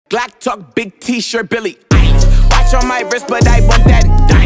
Glock talk, big t-shirt, Billy Eilish. Watch on my wrist, but I want that